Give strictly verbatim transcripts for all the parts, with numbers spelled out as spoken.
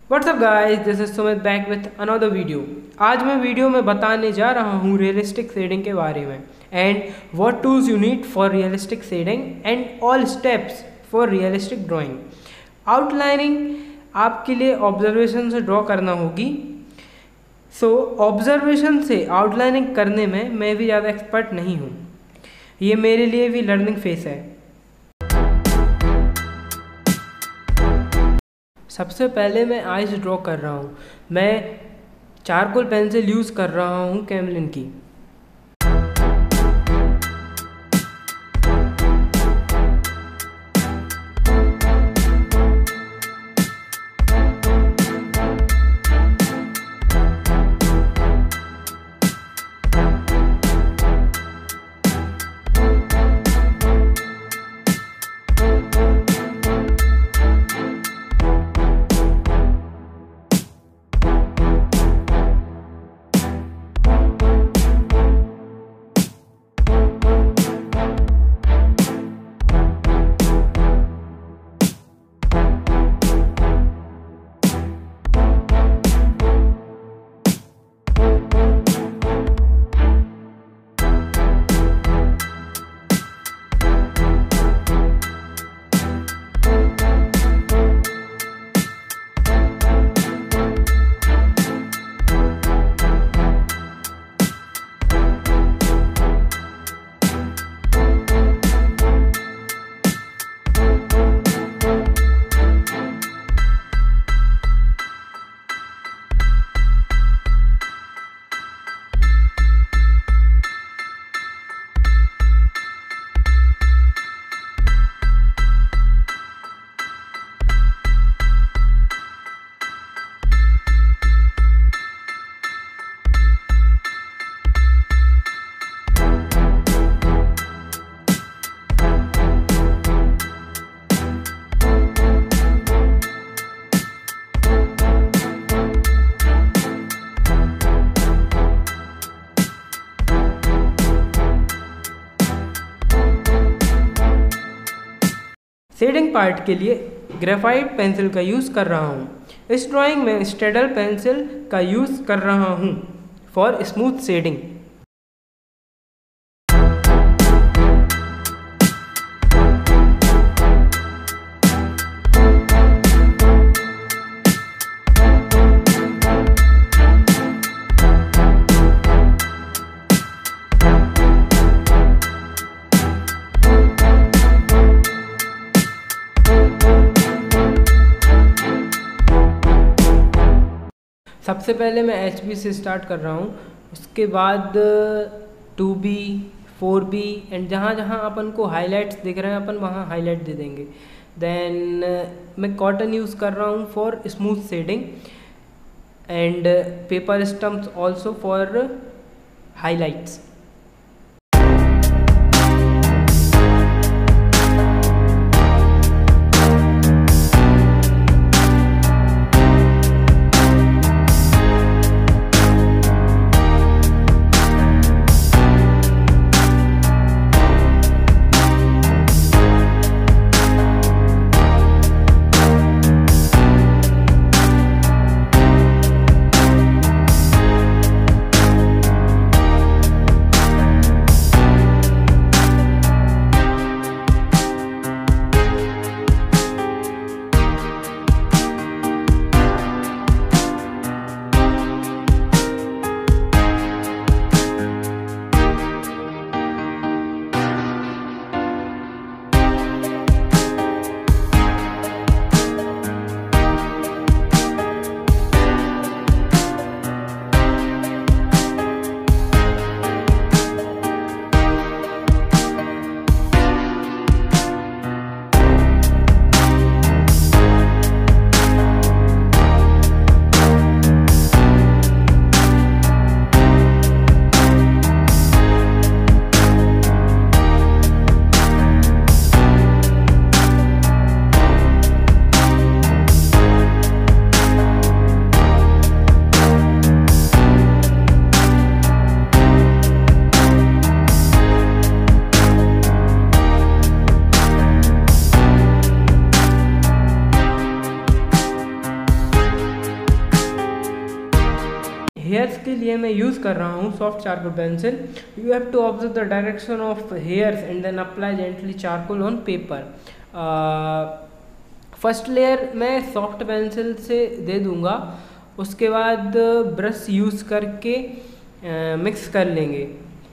WhatsApp guys, this is Sumit back with another video. आज मैं video में बताने जा रहा हूँ रियलिस्टिक शेडिंग के बारे में and what tools you need for realistic shading and all steps for realistic drawing. Outlining आपके लिए ऑब्जर्वेशन से ड्रॉ करना होगी। सो ऑब्जर्वेशन से आउटलाइनिंग करने में मैं भी ज़्यादा एक्सपर्ट नहीं हूँ, ये मेरे लिए भी लर्निंग फेस है। सबसे पहले मैं आइज ड्रॉ कर रहा हूँ। मैं चारकोल पेंसिल यूज़ कर रहा हूँ कैमलिन की। शेडिंग पार्ट के लिए ग्रेफाइट पेंसिल का यूज़ कर रहा हूँ। इस ड्राइंग में स्टेडल पेंसिल का यूज़ कर रहा हूँ फॉर स्मूथ शेडिंग। सबसे पहले मैं एच बी से स्टार्ट कर रहा हूँ, उसके बाद two B, four B and जहाँ जहाँ अपन को हाइलाइट्स दिख रहे हैं अपन वहाँ हाईलाइट दे देंगे। देन मैं कॉटन यूज़ कर रहा हूँ for smooth shading and paper stumps also for highlights. Hairs के लिए मैं यूज़ कर रहा हूँ soft charcoal pencil. You have to observe the direction of hairs and then apply gently charcoal on paper. First layer मैं soft pencil से दे दूँगा, उसके बाद ब्रश यूज़ करके मिक्स कर लेंगे।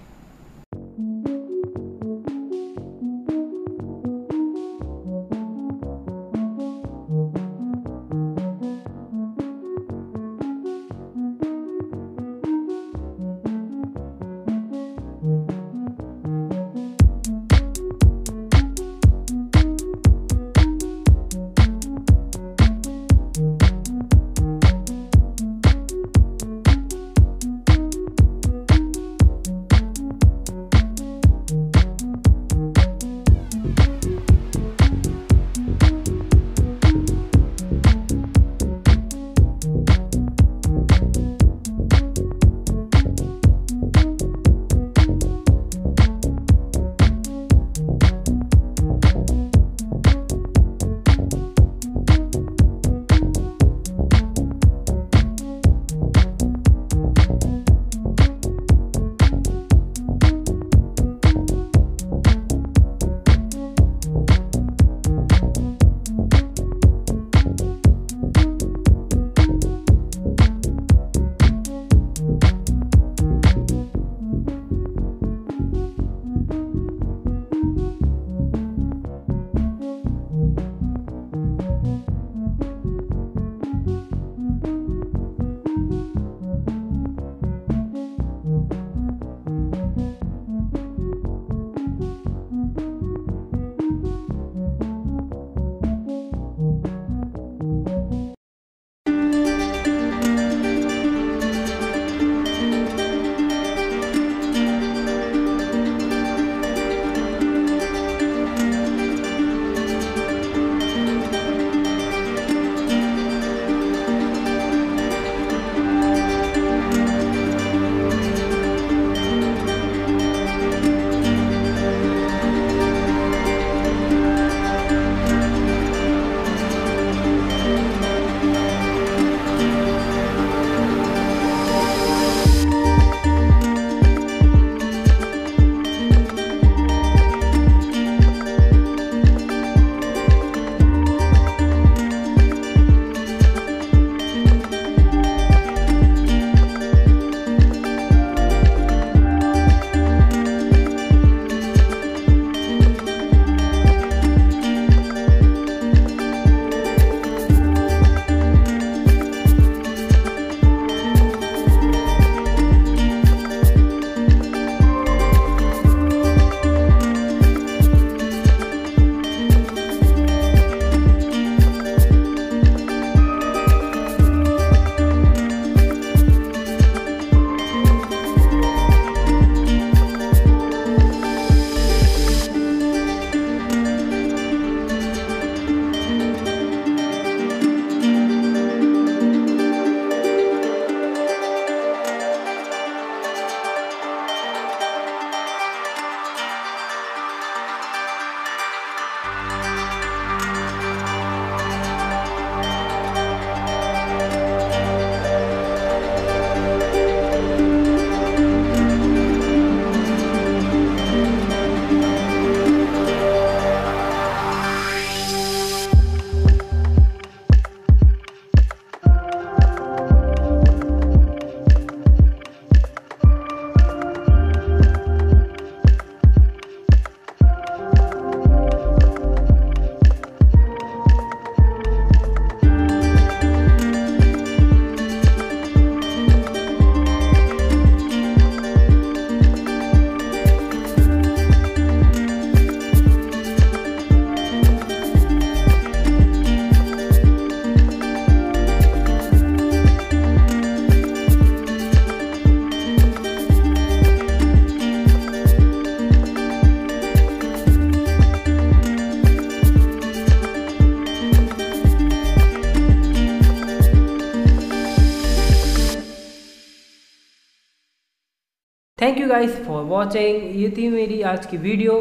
Thank you guys for watching. ये थी मेरी आज की वीडियो।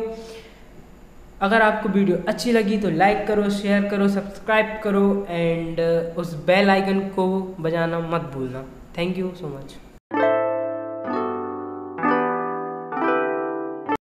अगर आपको वीडियो अच्छी लगी तो लाइक करो, शेयर करो, सब्सक्राइब करो एंड उस बेल आइकन को बजाना मत भूलना। Thank you so much.